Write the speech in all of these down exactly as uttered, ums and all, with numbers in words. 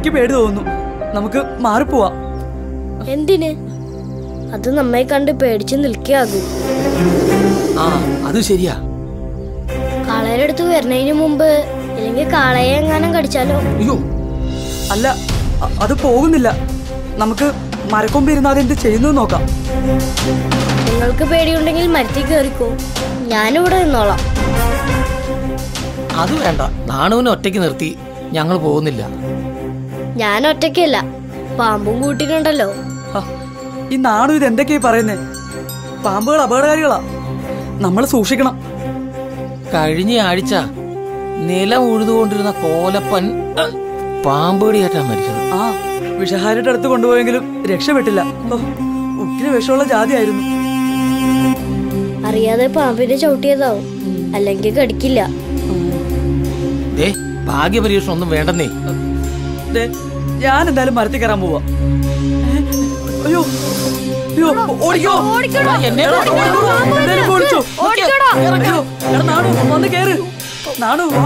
എനിക്ക് പേടി തോന്നുന്നു. നമുക്ക് മാറിപ്പോവാ. എന്തിന്? അത് നമ്മെ കണ്ട് പേടിച്ച് നിൽക്കാകൂ. ആ അത് ശരിയാ. കാളയുടെ അടുത്ത് വരുന്നതിന് മുമ്പ് ഇല്ലെങ്കിൽ കാളയെ എങ്ങാനും കടിച്ചാലോ? അയ്യോ അല്ല, അത് പോകുന്നില്ല. നമുക്ക് മരക്കൊമ്പിരുന്ന് അതെന്ത് ചെയ്യുന്നു നോക്കാം. നിങ്ങൾക്ക് പേടിയുണ്ടെങ്കിൽ മരത്തിൽ കയറിക്കോ, ഞാനിവിടെ നിന്നോളാം. അത് വേണ്ട, നാണുവിനെ ഒറ്റയ്ക്ക് നിർത്തി ഞങ്ങൾ പോകുന്നില്ല. ഞാൻ ഒറ്റയ്ക്കല്ല, പാമ്പും കൂട്ടിട്ടുണ്ടല്ലോ. ഈ നാണു ഇത് എന്തൊക്കെയാ പറയുന്നേ? പാമ്പുകൾ അപകടകാരികളാ, നമ്മൾ സൂക്ഷിക്കണം. കഴിഞ്ഞ ആഴ്ച നിലം ഉഴുതുകൊണ്ടിരുന്ന കോലപ്പൻ പാമ്പേടിയായിട്ടാ മരിച്ചത്. ആ വിഷഹാരിയുടെ അടുത്ത് കൊണ്ടുപോയെങ്കിലും രക്ഷപ്പെട്ടില്ല. ഉക്കിന് വിഷമുള്ള ജാതിയായിരുന്നു. അറിയാതെ പാമ്പിനെ ചവിട്ടിയതാവും, അല്ലെങ്കിൽ കടിക്കില്ല. ഭാഗ്യപരീക്ഷണം ഒന്നും വേണ്ടെന്നേ. ഞാൻ എന്തായാലും മരത്തിൽ കയറാൻ പോവാ. അയ്യോ അയ്യോ ഓടിക്കോ, നാണു വന്ന് കേറ്. നാണു വാ.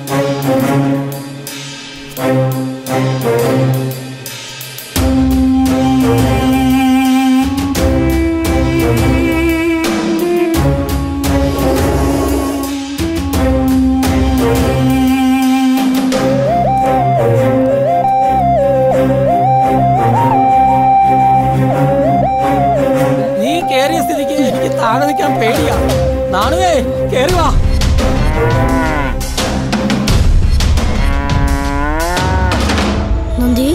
താഴെ നിൽക്കാൻ പേടിയാ. നാണുവേ കേറി വാ. നന്ദി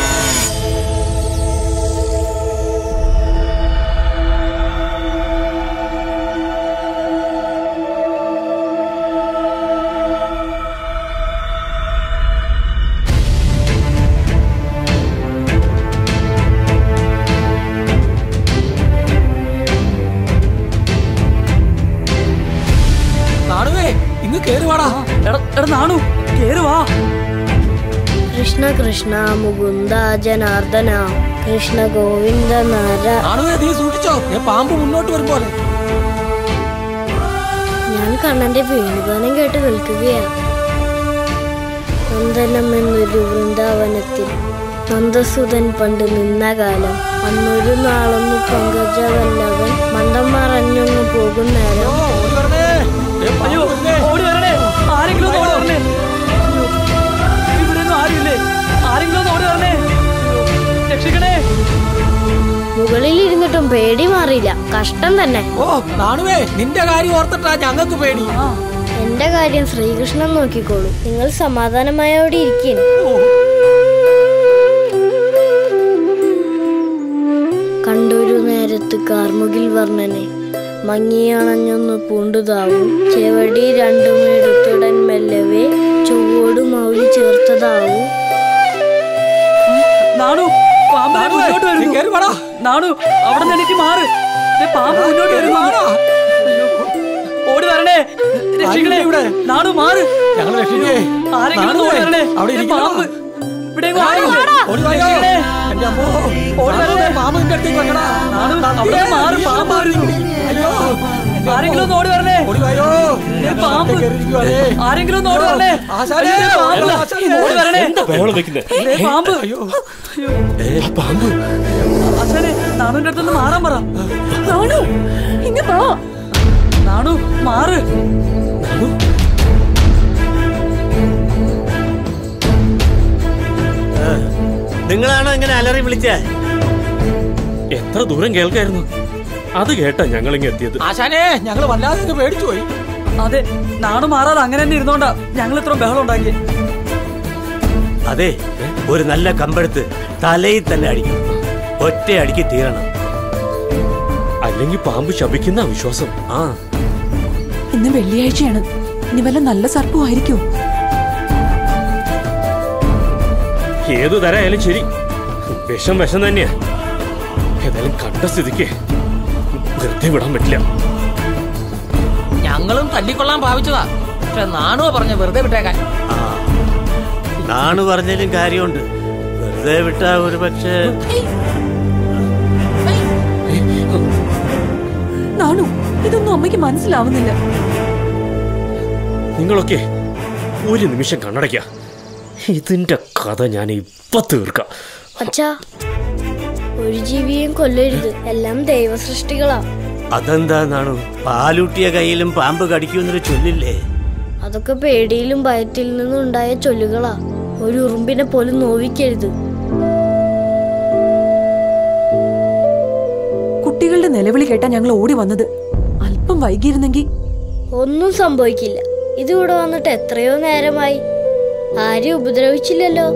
കൃഷ്ണ കൃഷ്ണ മുകുന്ദ ജനാർദ്ദന കൃഷ്ണ ഗോവിന്ദ നാര. പാമ്പ് മുന്നോട്ട് വരുമ്പോലെ ഞാൻ കണ്ണന്റെ വേണുഗാനം കേട്ട് നിൽക്കുകയാണ്. നന്ദനം എന്നൊരു വൃന്ദാവനത്തിൽ നന്ദസുതൻ പണ്ട് നിന്ന കാലം, അന്നൊരു നാളൊന്നു പങ്കജവല്ലവൻ മണ്ടം മറഞ്ഞൊന്നു പോകുന്നേരം. മുകളിൽ ഇരുന്നിട്ടും പേടി മാറിയില്ല, കഷ്ടം തന്നെ. ഓ നാണുവേ, നിന്റെ കാര്യം ഓർത്തിട്ടാ ഞങ്ങൾക്ക് പേടി. എന്റെ കാര്യം ശ്രീകൃഷ്ണൻ നോക്കിക്കോളൂ, നിങ്ങൾ സമാധാനമായി അവിടെ ഇരിക്കും. കണ്ടൊരു നേരത്ത് കാർമുകിൽ വർണ്ണനെ മങ്ങിയണഞ്ഞൊന്നു പൂണ്ടുതാവും, ചെവടി രണ്ടുമെടുത്തുടൻ മെല്ലവേ ചൊവ്വോട് മൗലി ചേർത്തതാവും. നാണു നാണു അവിടെ നിന്നിട്ട് മാറ്. പാമ്പ് മുന്നോട്ട് വരുന്നു. ഓടി വരണേ, രക്ഷിക്കണേ. നാണു മാറ്, ആരെങ്കിലും ഓടി വരണേ. പാമ്പ് ഇവിടെ മാറ്. പാമ്പ് വരുന്നു. ആരെങ്കിലും ഒന്ന് ഓടി വരണേ. പാമ്പ് ആരെങ്കിലും ഒന്ന് ഓടി വരണേ. ഓടി വരണേ. പാമ്പ് പാമ്പ് അച്ഛനെ നാണുവിന്റെ അടുത്തൊന്ന് മാറാൻ പറ. നാണു ഇങ്ങ പോ. നാണു മാറ്. നിങ്ങളാണോ ഇങ്ങനെ അലറി വിളിച്ചേ? എത്ര ദൂരം കേൾക്കായിരുന്നു. അത് കേട്ടാ ഞങ്ങളിങ്ങ് എത്തിയത്. ആശാനെ, ഞങ്ങൾ വല്ലാതെ പേടിച്ചു പോയി. അതെ, നാണു മാറാതെ അങ്ങനെ തന്നെ ഇരുന്നോണ്ടാ ഞങ്ങൾ ഇത്ര ബഹളം ഉണ്ടാക്കി. അതെ, ഒരു നല്ല കമ്പെടുത്ത് തലയിൽ തന്നെ അടിക്കും. ഒറ്റ അടിക്ക് തീരണം, അല്ലെങ്കിൽ പാമ്പ് ശപിക്കുന്ന വിശ്വാസം. ആ ഇന്ന് വെള്ളിയാഴ്ചയാണ്, ഇനി വല്ല നല്ല സർപ്പമായിരിക്കും. ഏതു തരായാലും ശരി, വിഷം വിഷം തന്നെയാ. ഏതായാലും കണ്ട സ്ഥിതിക്ക് വെറുതെ വിടാൻ പറ്റില്ല. ഞങ്ങളും തല്ലിക്കൊള്ളാൻ ഭാവിച്ചതാ, പക്ഷെ നാണുവ പറഞ്ഞ വെറുതെ വിട്ടേക്കാൻ. ആ നാണു പറഞ്ഞാലും കാര്യമുണ്ട്, വെറുതെ വിട്ടാ ഒരു പക്ഷേ. നാണു, ഇതൊന്നും അമ്മയ്ക്ക് മനസ്സിലാവുന്നില്ല. നിങ്ങളൊക്കെ ഒരു നിമിഷം കണ്ണടയ്ക്ക. ഇതിന്റെ കഥ ഞാൻ ഇപ്പൊ തീർക്കാം. അച്ഛാ, ഒരു ജീവിയും കൊല്ലരുത്, എല്ലാം ദൈവസൃഷ്ടികളാ. അതെന്താണു പാലൂട്ടിയ കയ്യിലും പാമ്പ് കടിക്കുമെന്നൊരു ചൊല്ലില്ലേ? അതൊക്കെ പേടിയിലും ഭയത്തിൽ നിന്നും ഉണ്ടായ ചൊല്ലുകളാ. ഒരു ഉറുമ്പിനെ പോലും നോവിക്കരുത്. കുട്ടികളുടെ നിലവിളി കേട്ടാ ഞങ്ങൾ ഓടി വന്നത്. അല്പം വൈകിയിരുന്നെങ്കിൽ ഒന്നും സംഭവിക്കില്ല. ഇതിവിടെ വന്നിട്ട് എത്രയോ നേരമായി, ആരും ഉപദ്രവിച്ചില്ലല്ലോ.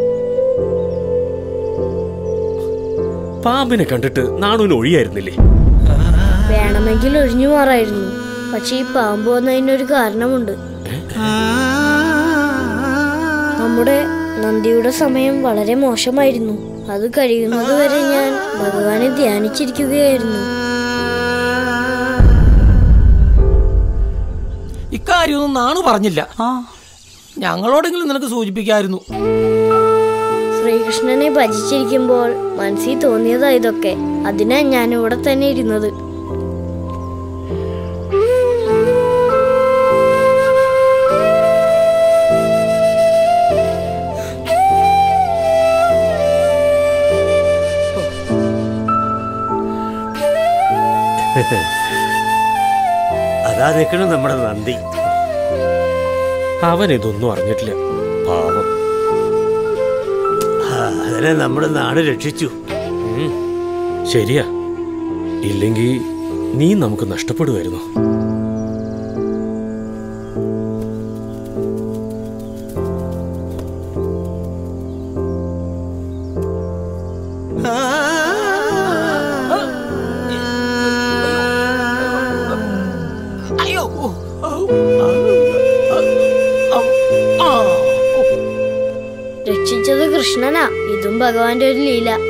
പാമ്പിനെ കണ്ടിട്ട് നാണുവിന് ഒഴിയായിരുന്നില്ലേ? വേണമെങ്കിൽ ഒഴിഞ്ഞു മാറായിരുന്നു. പക്ഷെ ഈ പാമ്പ് വന്നതിനൊരു കാരണമുണ്ട്. നമ്മുടെ നന്ദിയുടെ സമയം വളരെ മോശമായിരുന്നു. അത് കഴിയുന്നത് വരെ ഞാൻ ഭഗവാനെ ധ്യാനിച്ചിരിക്കുകയായിരുന്നു. ഇക്കാര്യമൊന്നും നാണു പറഞ്ഞില്ല. ഞങ്ങളോടെങ്കിലും നിനക്ക് സൂചിപ്പിക്കായിരുന്നു. ശ്രീകൃഷ്ണനെ ഭജിച്ചിരിക്കുമ്പോൾ മനസ്സിൽ തോന്നിയതാ ഇതൊക്കെ. അതിനാ ഞാൻ ഇവിടെ തന്നെ ഇരുന്നത്. അതാ നിൽക്കണം നമ്മുടെ നന്ദി. അവൻ ഇതൊന്നും അറിഞ്ഞിട്ടില്ല, പാവം. അതിനെ നമ്മുടെ നാട് രക്ഷിച്ചു. ശരിയാ, ഇല്ലെങ്കിൽ നീ നമുക്ക് നഷ്ടപ്പെടുമായിരുന്നു. രക്ഷിച്ചത് കൃഷ്ണനാ. ഇതും ഭഗവാന്റെ ഒരു ലീല.